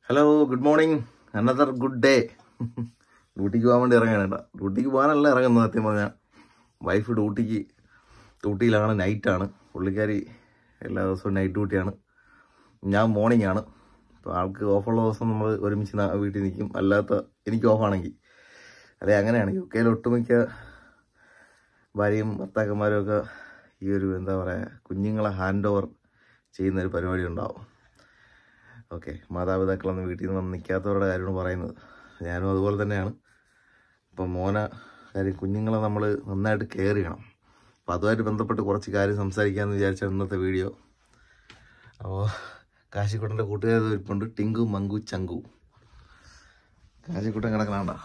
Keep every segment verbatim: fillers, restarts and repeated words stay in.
Hello, good morning. Another good day. ഡ്യൂട്ടിക്ക് പോകാൻ വേണ്ടി ഇറങ്ങാനേട്ടാ. ഡ്യൂട്ടിക്ക് പോകാനല്ല ഇറങ്ങുന്നത്. സത്യം പറഞ്ഞാൽ വൈഫ് ഡ്യൂട്ടിക്ക് ഡ്യൂട്ടിയിലാണ്. നൈറ്റാണ് പുള്ളിക്കാരി. എല്ലാ ദിവസവും നൈറ്റ് ഡ്യൂട്ടിയാണ്. ഞാൻ മോർണിംഗ് ആണ്. അപ്പോൾ ആൾക്ക് ഓഫുള്ള ദിവസം നമ്മൾ ഒരുമിച്ച് വീട്ടിൽ നിൽക്കും. അല്ലാത്ത എനിക്ക് ഓഫാണെങ്കിൽ അല്ലെ അങ്ങനെയാണ്. യു കെയിൽ ഒട്ടുമിക്ക ഭാര്യയും ഭർത്താക്കന്മാരും ഒക്കെ ഈ ഒരു എന്താ പറയുക കുഞ്ഞുങ്ങളെ ഹാൻഡ് ഓവർ ചെയ്യുന്നൊരു പരിപാടി ഉണ്ടാവും. ഓക്കെ, മാതാപിതാക്കളൊന്നും വീട്ടിൽ നിന്ന് വന്ന് നിൽക്കാത്തവരുടെ കാര്യമാണ് പറയുന്നത്. ഞാനും അതുപോലെ തന്നെയാണ്. ഇപ്പം മോന കാര്യം കുഞ്ഞുങ്ങളെ നമ്മൾ നന്നായിട്ട് കെയർ ചെയ്യണം. അപ്പം അതുമായിട്ട് ബന്ധപ്പെട്ട് കുറച്ച് കാര്യം സംസാരിക്കാമെന്ന് വിചാരിച്ചാൽ ഇന്നത്തെ വീഡിയോ. അപ്പോൾ കാശിക്കുട്ടൻ്റെ കൂട്ടുകാർ ഇരിപ്പുണ്ട്. ടിങ്കു, മങ്കു, ചങ്കു. കാശിക്കുട്ടൻ കിടക്കണണ്ട.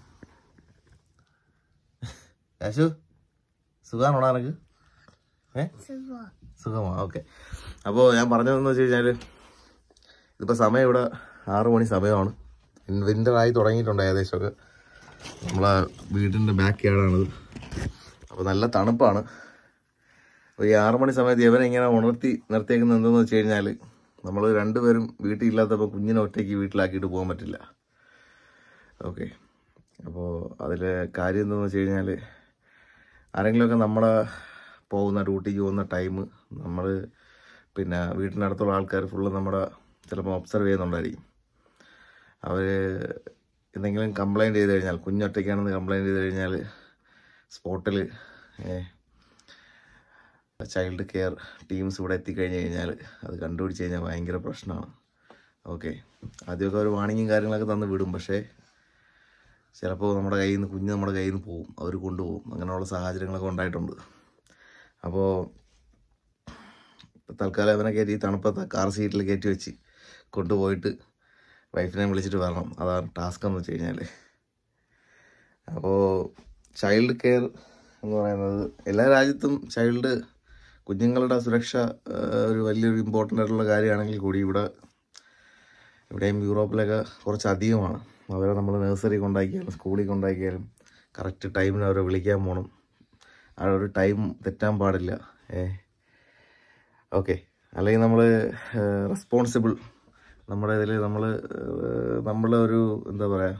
കാശു, സുഖമാണോടാ എനിക്ക്? ഏ സുഖമാ. ഓക്കെ. അപ്പോൾ ഞാൻ പറഞ്ഞതെന്ന് വെച്ച് കഴിഞ്ഞാൽ ഇതിപ്പോൾ സമയം ഇവിടെ ആറു മണി സമയമാണ്. വിൻ്റർ ആയി തുടങ്ങിയിട്ടുണ്ട് ഏകദേശമൊക്കെ. നമ്മളെ വീടിൻ്റെ ബാക്ക് യാർഡാണിത്. അപ്പോൾ നല്ല തണുപ്പാണ്. അപ്പോൾ ഈ ആറു മണി സമയത്ത് ഇവനെ ഇങ്ങനെ ഉണർത്തി നിർത്തിയേക്കുന്നത് എന്തെന്ന് വെച്ച് കഴിഞ്ഞാൽ നമ്മൾ രണ്ടുപേരും വീട്ടിൽ ഇല്ലാത്തപ്പോൾ കുഞ്ഞിനെ ഒറ്റയ്ക്ക് വീട്ടിലാക്കിയിട്ട് പോകാൻ പറ്റില്ല. ഓക്കെ, അപ്പോൾ അതിൽ കാര്യം എന്താണെന്ന് വെച്ച് കഴിഞ്ഞാൽ ആരെങ്കിലുമൊക്കെ നമ്മളെ പോകുന്ന ഡ്യൂട്ടിക്ക് പോകുന്ന ടൈം നമ്മൾ പിന്നെ വീട്ടിനടുത്തുള്ള ആൾക്കാർ ഫുള്ള് നമ്മുടെ ചിലപ്പോൾ ഒബ്സർവ് ചെയ്യുന്നുണ്ടായിരിക്കും. അവർ എന്തെങ്കിലും കംപ്ലയിൻറ്റ് ചെയ്ത് കഴിഞ്ഞാൽ, കുഞ്ഞൊറ്റയ്ക്കാണെന്ന് കംപ്ലയിൻറ്റ് ചെയ്ത് കഴിഞ്ഞാൽ സ്പോട്ടിൽ ചൈൽഡ് കെയർ ടീംസ് ഇവിടെ എത്തിക്കഴിഞ്ഞ് കഴിഞ്ഞാൽ അത് കണ്ടുപിടിച്ച് കഴിഞ്ഞാൽ ഭയങ്കര പ്രശ്നമാണ്. ഓക്കെ, ആദ്യമൊക്കെ ഒരു വാണിങ്ങും കാര്യങ്ങളൊക്കെ തന്ന് വിടും. പക്ഷേ ചിലപ്പോൾ നമ്മുടെ കയ്യിൽ നിന്ന് കുഞ്ഞ് നമ്മുടെ കയ്യിൽ നിന്ന് പോവും, അവർ കൊണ്ടുപോകും. അങ്ങനെയുള്ള സാഹചര്യങ്ങളൊക്കെ ഉണ്ടായിട്ടുണ്ട്. അപ്പോൾ തൽക്കാലം അവനെ കയറ്റി തണുപ്പത്തെ കാർ സീറ്റിൽ കയറ്റി വെച്ച് കൊണ്ടുപോയിട്ട് വൈഫിനെ വിളിച്ചിട്ട് വരണം. അതാണ് ടാസ്ക് എന്ന് വെച്ച് കഴിഞ്ഞാൽ. അപ്പോൾ ചൈൽഡ് കെയർ എന്ന് പറയുന്നത് എല്ലാ രാജ്യത്തും ചൈൽഡ് കുഞ്ഞുങ്ങളുടെ സുരക്ഷ ഒരു വലിയൊരു ഇമ്പോർട്ടൻ്റ് ആയിട്ടുള്ള കാര്യമാണെങ്കിൽ കൂടി ഇവിടെ ഇവിടെയും യൂറോപ്പിലൊക്കെ കുറച്ച് അധികമാണ്. അവരെ നമ്മൾ നഴ്സറി കൊണ്ടാക്കിയാലും സ്കൂളിൽ കൊണ്ടാക്കിയാലും കറക്റ്റ് ടൈമിന് അവരെ വിളിക്കാൻ പോകണം. ആ ഒരു ടൈം തെറ്റാൻ പാടില്ല. ഏ ഓക്കെ, അല്ലെങ്കിൽ നമ്മൾ റെസ്പോൺസിബിൾ നമ്മുടെ ഇതിൽ നമ്മൾ നമ്മളെ ഒരു എന്താ പറയുക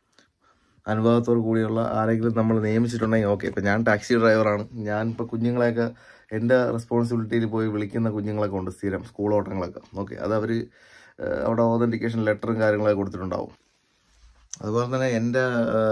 അനുഭവത്തോടു കൂടിയുള്ള ആരെങ്കിലും നമ്മൾ നിയമിച്ചിട്ടുണ്ടെങ്കിൽ ഓക്കെ. ഇപ്പം ഞാൻ ടാക്സി ഡ്രൈവറാണ്. ഞാൻ ഇപ്പോൾ കുഞ്ഞുങ്ങളെയൊക്കെ എൻ്റെ റെസ്പോൺസിബിലിറ്റിയിൽ പോയി വിളിക്കുന്ന കുഞ്ഞുങ്ങളൊക്കെ ഉണ്ട്, സ്ഥിരം സ്കൂൾ ഓട്ടങ്ങളൊക്കെ. ഓക്കെ, അത് അവർ അവിടെ ഓതൻറ്റിക്കേഷൻ ലെറ്ററും കാര്യങ്ങളൊക്കെ കൊടുത്തിട്ടുണ്ടാവും. അതുപോലെ തന്നെ എൻ്റെ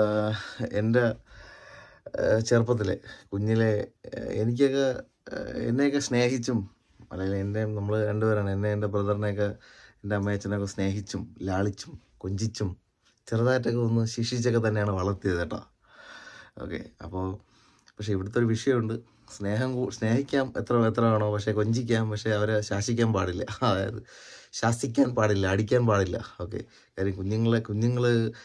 എൻ്റെ ചെറുപ്പത്തിലെ കുഞ്ഞിലെ എനിക്കൊക്കെ എന്നെയൊക്കെ സ്നേഹിച്ചും അല്ലെങ്കിൽ എൻ്റെ നമ്മൾ രണ്ടുപേരാണ് എന്നെ എൻ്റെ ബ്രദറിനെയൊക്കെ എൻ്റെ അമ്മയച്ഛനൊക്കെ സ്നേഹിച്ചും ലാളിച്ചും കൊഞ്ചിച്ചും ചെറുതായിട്ടൊക്കെ ഒന്ന് ശിക്ഷിച്ചൊക്കെ തന്നെയാണ് വളർത്തിയത് കേട്ടോ. ഓക്കെ, അപ്പോൾ പക്ഷേ ഇവിടുത്തെ ഒരു വിഷയമുണ്ട്. സ്നേഹം സ്നേഹിക്കാം എത്ര എത്ര വേണോ, പക്ഷേ കൊഞ്ചിക്കാം, പക്ഷേ അവരെ ശാസിക്കാൻ പാടില്ല. അതായത് ശാസിക്കാൻ പാടില്ല, അടിക്കാൻ പാടില്ല. ഓക്കെ, കാര്യം കുഞ്ഞുങ്ങളെ കുഞ്ഞുങ്ങൾ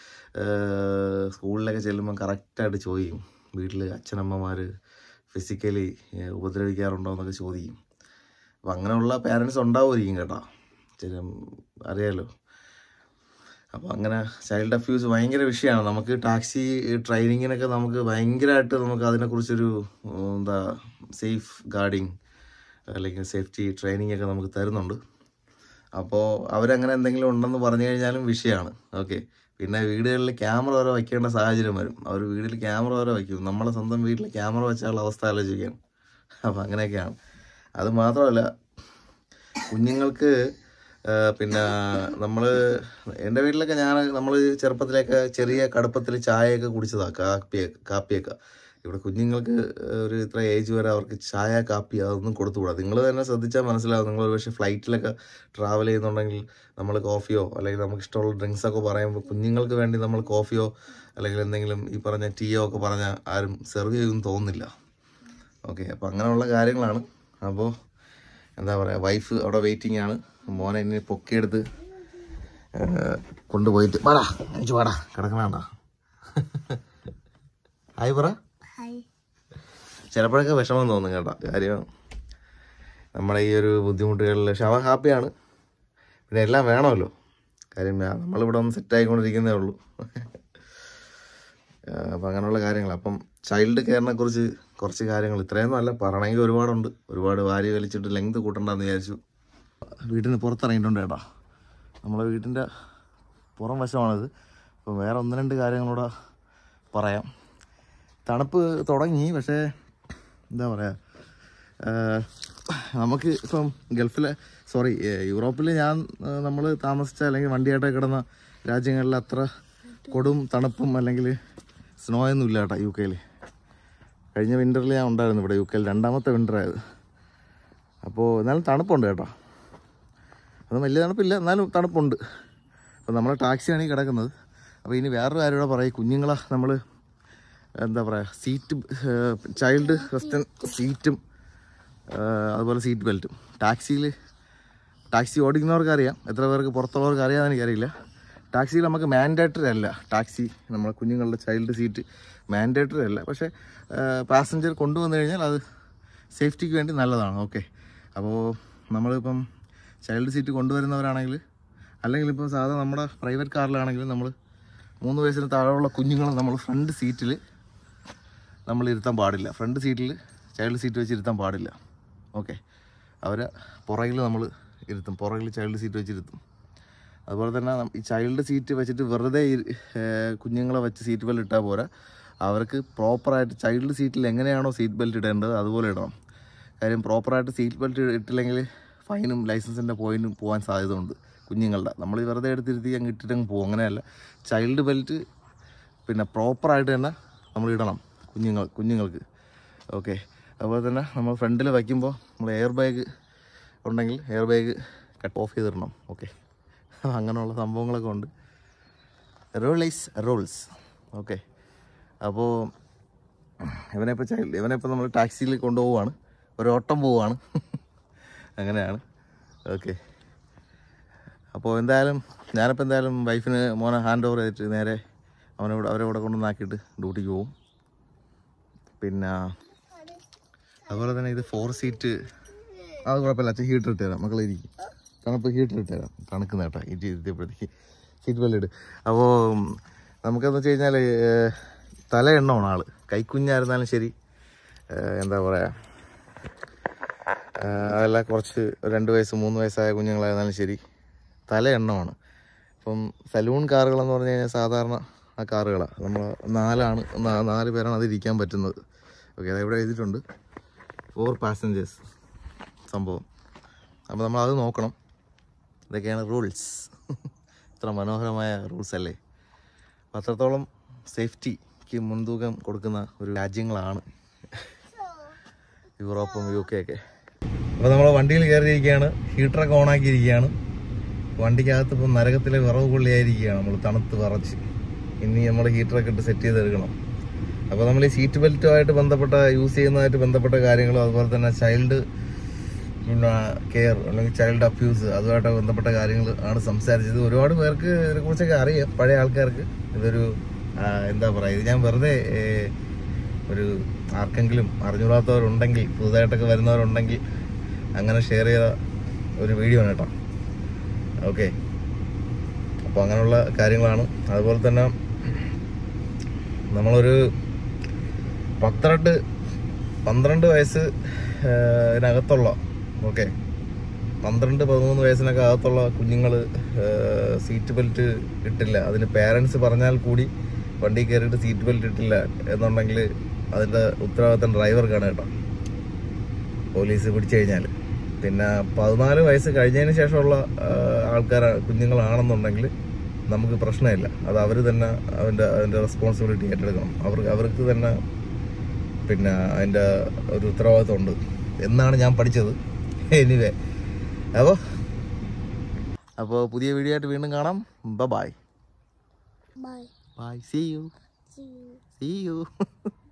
സ്കൂളിലൊക്കെ ചെല്ലുമ്പോൾ കറക്റ്റായിട്ട് ചോദിക്കും, വീട്ടിൽ അച്ഛനമ്മമാർ ഫിസിക്കലി ഉപദ്രവിക്കാറുണ്ടോ എന്നൊക്കെ ചോദിക്കും. അപ്പം അങ്ങനെയുള്ള പാരൻസ് ഉണ്ടാവുമായിരിക്കും കേട്ടോ, ചില അറിയാലോ. അപ്പോൾ അങ്ങനെ ചൈൽഡ് അബ്യൂസ് ഭയങ്കര വിഷയമാണ്. നമുക്ക് ടാക്സി ട്രെയിനിങ്ങിനൊക്കെ നമുക്ക് ഭയങ്കരമായിട്ട് നമുക്ക് അതിനെക്കുറിച്ചൊരു എന്താ സേഫ് ഗാർഡിങ് അല്ലെങ്കിൽ സേഫ്റ്റി ട്രെയിനിങ് ഒക്കെ നമുക്ക് തരുന്നുണ്ട്. അപ്പോൾ അവരങ്ങനെ എന്തെങ്കിലും ഉണ്ടെന്ന് പറഞ്ഞു കഴിഞ്ഞാലും വിഷയമാണ്. ഓക്കെ, പിന്നെ വീടുകളിൽ ക്യാമറ വരെ വയ്ക്കേണ്ട സാഹചര്യം വരും. അവർ വീട്ടിൽ ക്യാമറ വരെ വയ്ക്കും. നമ്മളെ സ്വന്തം വീട്ടിൽ ക്യാമറ വെച്ചാലുള്ള അവസ്ഥ ആലോചിക്കുകയാണ്. അപ്പം അങ്ങനെയൊക്കെയാണ്. അത് മാത്രമല്ല കുഞ്ഞുങ്ങൾക്ക് പിന്നെ നമ്മൾ എൻ്റെ വീട്ടിലൊക്കെ ഞാൻ നമ്മൾ ചെറുപ്പത്തിലൊക്കെ ചെറിയ കടുപ്പത്തിൽ ചായയൊക്കെ കുടിച്ചതാണ്, കാപ്പിയൊക്കെ കാപ്പിയൊക്കെ. ഇവിടെ കുഞ്ഞുങ്ങൾക്ക് ഒരു ഇത്ര ഏജ് വരെ അവർക്ക് ചായ കാപ്പി അതൊന്നും കൊടുത്തുകൂടാ. നിങ്ങൾ തന്നെ ശ്രദ്ധിച്ചാൽ മനസ്സിലാവും. നിങ്ങൾ പക്ഷേ ഫ്ലൈറ്റിലൊക്കെ ട്രാവൽ ചെയ്യുന്നുണ്ടെങ്കിൽ നമ്മൾ കോഫിയോ അല്ലെങ്കിൽ നമുക്ക് ഇഷ്ടമുള്ള ഡ്രിങ്ക്സൊക്കെ പറയുമ്പോൾ കുഞ്ഞുങ്ങൾക്ക് വേണ്ടി നമ്മൾ കോഫിയോ അല്ലെങ്കിൽ എന്തെങ്കിലും ഈ പറഞ്ഞ ടീയോ ഒക്കെ പറഞ്ഞാൽ ആരും സെർവ് ചെയ്യുമെന്ന് തോന്നുന്നില്ല. ഓക്കെ, അപ്പോൾ അങ്ങനെയുള്ള കാര്യങ്ങളാണ്. അപ്പോൾ എന്താ പറയുക, വൈഫ് അവിടെ വെയിറ്റിംഗ് ആണ്. മോനെ ഇനി പൊക്കിയെടുത്ത് കൊണ്ടുപോയിട്ട് വാടാ അയച്ചു വാടാ കിടക്കണണ്ട. ഹായ് പറ. ചിലപ്പോഴൊക്കെ വിഷമം തോന്നും കേട്ടോ, കാര്യം നമ്മുടെ ഈ ഒരു ബുദ്ധിമുട്ടുകളിൽ. പക്ഷെ അവൻ ഹാപ്പിയാണ്. പിന്നെ എല്ലാം വേണമല്ലോ, കാര്യം നമ്മളിവിടെ ഒന്ന് സെറ്റായിക്കൊണ്ടിരിക്കുന്നേ ഉള്ളൂ. അപ്പം അങ്ങനെയുള്ള കാര്യങ്ങൾ. അപ്പം ചൈൽഡ് കെയറിനെ കുറിച്ച് കുറച്ച് കാര്യങ്ങൾ ഇത്രയൊന്നും അല്ല, പറയണമെങ്കിൽ ഒരുപാടുണ്ട്. ഒരുപാട് വാരി വലിച്ചിട്ട് ലെങ്ത് കൂട്ടണ്ടെന്ന് വിചാരിച്ചു. വീട്ടിന് പുറത്തിറങ്ങിയിട്ടുണ്ട് കേട്ടോ. നമ്മളെ വീടിൻ്റെ പുറം വശമാണിത്. അപ്പോൾ വേറെ ഒന്ന് രണ്ട് കാര്യങ്ങളൂടെ പറയാം. തണുപ്പ് തുടങ്ങി, പക്ഷേ എന്താ പറയുക, നമുക്ക് ഇപ്പം ഗൾഫിലെ സോറി യൂറോപ്പിൽ ഞാൻ നമ്മൾ താമസിച്ച അല്ലെങ്കിൽ വണ്ടിയായിട്ട് കിടന്ന രാജ്യങ്ങളിൽ അത്ര കൊടും തണുപ്പും അല്ലെങ്കിൽ സ്നോ ഒന്നും ഇല്ല കേട്ടോ യു കെയിൽ. കഴിഞ്ഞ വിൻ്ററിൽ ഞാൻ ഉണ്ടായിരുന്നു ഇവിടെ യു കെയിൽ, രണ്ടാമത്തെ വിൻ്ററായത്. അപ്പോൾ എന്നാലും തണുപ്പുണ്ട് കേട്ടോ, അത് വലിയ തണുപ്പില്ല എന്നാലും തണുപ്പുണ്ട്. അപ്പോൾ നമ്മളെ ടാക്സിയാണ് ഈ കിടക്കുന്നത്. അപ്പോൾ ഇനി വേറൊരു കാര്യം കൂടെ പറയും, കുഞ്ഞുങ്ങളെ നമ്മൾ എന്താ പറയുക, സീറ്റ് ചൈൽഡ് വെസ്റ്റേൺ സീറ്റും അതുപോലെ സീറ്റ് ബെൽറ്റും ടാക്സിയിൽ ടാക്സി ഓടിക്കുന്നവർക്ക് അറിയാം, എത്ര പേർക്ക് പുറത്തുള്ളവർക്ക് അറിയാമെന്ന് എനിക്കറിയില്ല. ടാക്സിയിൽ നമുക്ക് മാൻഡേറ്ററി അല്ല, ടാക്സി നമ്മളെ കുഞ്ഞുങ്ങളുടെ ചൈൽഡ് സീറ്റ് മാൻഡേറ്ററി അല്ല, പക്ഷേ പാസഞ്ചർ കൊണ്ടുവന്നു കഴിഞ്ഞാൽ അത് സേഫ്റ്റിക്ക് വേണ്ടി നല്ലതാണ്. ഓക്കെ, അപ്പോൾ നമ്മളിപ്പം ചൈൽഡ് സീറ്റ് കൊണ്ടുവരുന്നവരാണെങ്കിൽ, അല്ലെങ്കിൽ ഇപ്പോൾ സാധാരണ നമ്മുടെ പ്രൈവറ്റ് കാറിലാണെങ്കിൽ നമ്മൾ മൂന്ന് വയസ്സിന് താഴെയുള്ള കുഞ്ഞുങ്ങളെ നമ്മൾ ഫ്രണ്ട് സീറ്റിൽ നമ്മൾ ഇരുത്താൻ പാടില്ല. ഫ്രണ്ട് സീറ്റിൽ ചൈൽഡ് സീറ്റ് വെച്ച് ഇരുത്താൻ പാടില്ല. ഓക്കെ, അവരെ പുറകിൽ നമ്മൾ ഇരുത്തും, പുറകിൽ ചൈൽഡ് സീറ്റ് വെച്ചിരുത്തും. അതുപോലെ തന്നെ ഈ ചൈൽഡ് സീറ്റ് വെച്ചിട്ട് വെറുതെ കുഞ്ഞുങ്ങളെ വെച്ച് സീറ്റ് ബെൽറ്റ് ഇട്ടാൽ പോരാ, അവർക്ക് പ്രോപ്പറായിട്ട് ചൈൽഡ് സീറ്റിൽ എങ്ങനെയാണോ സീറ്റ് ബെൽറ്റ് ഇടേണ്ടത് അതുപോലെ ഇടണം. കാര്യം പ്രോപ്പറായിട്ട് സീറ്റ് ബെൽറ്റ് ഇട്ടില്ലെങ്കിൽ ഫൈനും ലൈസൻസിൻ്റെ പോയിന്റും പോകാൻ സാധ്യതയുണ്ട് കുഞ്ഞുങ്ങളുടെ. നമ്മൾ ഈ വെറുതെ എടുത്തിരുത്തി അങ്ങ് ഇട്ടിട്ടങ്ങ് പോകും, അങ്ങനെയല്ല. ചൈൽഡ് ബെൽറ്റ് പിന്നെ പ്രോപ്പറായിട്ട് തന്നെ നമ്മൾ ഇടണം കുഞ്ഞുങ്ങൾ കുഞ്ഞുങ്ങൾക്ക് ഓക്കെ. അതുപോലെ തന്നെ നമ്മൾ ഫ്രണ്ടിൽ വയ്ക്കുമ്പോൾ നമ്മൾ എയർ ബാഗ് ഉണ്ടെങ്കിൽ എയർ ബാഗ് കട്ട് ഓഫ് ചെയ്തിടണം. ഓക്കെ, അങ്ങനെയുള്ള സംഭവങ്ങളൊക്കെ ഉണ്ട്. Rules rules okay. അപ്പോൾ ഇവനെപ്പോൾ ചൈൽഡ് ഇവനെപ്പോൾ നമ്മൾ ടാക്സിയിൽ കൊണ്ടുപോവുകയാണ്, ഒരു ഓട്ടം പോവുകയാണ് അങ്ങനെയാണ്. ഓക്കെ, അപ്പോൾ എന്തായാലും ഞാനിപ്പോൾ എന്തായാലും വൈഫിന് മോനെ ഹാൻഡ് ഓവർ ചെയ്തിട്ട് നേരെ അവനോട് അവരെ ഇവിടെ കൊണ്ടുവന്നാക്കിയിട്ട് ഡ്യൂട്ടിക്ക് പോവും. പിന്നെ അതുപോലെ തന്നെ ഇത് ഫോർ സീറ്റ്, അത് കുഴപ്പമില്ല, അച്ഛൻ ഹീറ്റർ ഇട്ട് തരാം, മക്കളെ ഇരിക്കും, തണുപ്പ് ഹീറ്റർ ഇട്ട് തരാം, തണുക്കുന്ന കേട്ടോ ഇറ്റ് ഇരുത്തിയപ്പോഴത്തേക്ക് സീറ്റ് ബെൽറ്റ് ഇട്ട്. അപ്പോൾ നമുക്കെന്ന് വെച്ച് കഴിഞ്ഞാൽ തല എണ്ണമാണ് ആൾ, കൈക്കുഞ്ഞായിരുന്നാലും ശരി, എന്താ പറയുക, അതല്ല കുറച്ച് രണ്ട് വയസ്സ് മൂന്ന് വയസ്സായ കുഞ്ഞുങ്ങളായിരുന്നാലും ശരി, തല എണ്ണമാണ്. ഇപ്പം സലൂൺ കാറുകളെന്ന് പറഞ്ഞു കഴിഞ്ഞാൽ സാധാരണ ആ കാറുകളാണ്, നമ്മൾ നാലാണ് നാല് പേരാണ് അത് ഇരിക്കാൻ പറ്റുന്നത്. ഓക്കെ, അതെവിടെ എഴുതിയിട്ടുണ്ട് ഫോർ പാസഞ്ചേഴ്സ് സംഭവം. അപ്പോൾ നമ്മളത് നോക്കണം. ഇതൊക്കെയാണ് റൂൾസ്. ഇത്ര മനോഹരമായ റൂൾസ് അല്ലേ. അപ്പോൾ അത്രത്തോളം സേഫ്റ്റിക്ക് മുൻതൂക്കം കൊടുക്കുന്ന ഒരു രാജ്യങ്ങളാണ് യൂറോപ്പും യു കെ ഒക്കെ. അപ്പോൾ നമ്മൾ വണ്ടിയിൽ കയറിയിരിക്കുകയാണ്, ഹീറ്ററൊക്കെ ഓണാക്കിയിരിക്കുകയാണ്. വണ്ടിക്കകത്ത് ഇപ്പം നരകത്തിലെ വിറവ് കൊള്ളിയായിരിക്കുകയാണ്, നമ്മൾ തണുത്ത് വിറച്ച്. ഇനി നമ്മൾ ഹീറ്ററൊക്കെ ഇട്ട് സെറ്റ് ചെയ്തെടുക്കണം. അപ്പോൾ നമ്മൾ ഈ സീറ്റ് ബെൽറ്റുമായിട്ട് ബന്ധപ്പെട്ട യൂസ് ചെയ്യുന്നതായിട്ട് ബന്ധപ്പെട്ട കാര്യങ്ങളും അതുപോലെ തന്നെ ചൈൽഡ് പിന്നെ കെയർ അല്ലെങ്കിൽ ചൈൽഡ് അബ്യൂസ് അതുമായിട്ട് ബന്ധപ്പെട്ട കാര്യങ്ങൾ ആണ് സംസാരിച്ചത്. ഒരുപാട് പേർക്ക് ഇതിനെക്കുറിച്ചൊക്കെ അറിയാം, പഴയ ആൾക്കാർക്ക്. ഇതൊരു എന്താ പറയുക, ഇത് ഞാൻ വെറുതെ ഒരു ആർക്കെങ്കിലും അറിഞ്ഞുകൂടാത്തവരുണ്ടെങ്കിൽ, പുതുതായിട്ടൊക്കെ വരുന്നവരുണ്ടെങ്കിൽ അങ്ങനെ ഷെയർ ചെയ്ത ഒരു വീഡിയോ ആണ് കേട്ടോ. ഓക്കെ, അപ്പോൾ അങ്ങനെയുള്ള കാര്യങ്ങളാണ്. അതുപോലെ തന്നെ നമ്മളൊരു പന്ത്രണ്ട് പന്ത്രണ്ട് വയസ്സ് ഇതിനകത്തുള്ള ഓക്കെ പന്ത്രണ്ട് പതിമൂന്ന് വയസ്സിനൊക്കെ അകത്തുള്ള കുഞ്ഞുങ്ങൾ സീറ്റ് ബെൽറ്റ് ഇട്ടില്ല, അതിന് പേരൻസ് പറഞ്ഞാൽ കൂടി വണ്ടി കയറിയിട്ട് സീറ്റ് ബെൽറ്റ് ഇട്ടില്ല എന്നുണ്ടെങ്കിൽ അതിൻ്റെ ഉത്തരവാദിത്തം ഡ്രൈവർക്കാണ് കേട്ടോ, പോലീസ് പിടിച്ചു കഴിഞ്ഞാൽ. പിന്നെ പതിനാല് വയസ്സ് കഴിഞ്ഞതിന് ശേഷമുള്ള ആൾക്കാർ കുഞ്ഞുങ്ങളാണെന്നുണ്ടെങ്കിൽ നമുക്ക് പ്രശ്നമില്ല, അത് അവർ തന്നെ അതിൻ്റെ അതിൻ്റെ റെസ്പോൺസിബിലിറ്റി ഏറ്റെടുക്കണം. അവർക്ക് അവർക്ക് തന്നെ പിന്നെ അതിൻ്റെ ഒരു ഉത്തരവാദിത്വം ഉണ്ട് എന്നാണ് ഞാൻ പഠിച്ചത്. എനിവേ, അപ്പോൾ അപ്പോൾ പുതിയ വീഡിയോ ആയിട്ട് വീണ്ടും കാണാം. Bye bye bye, see you see U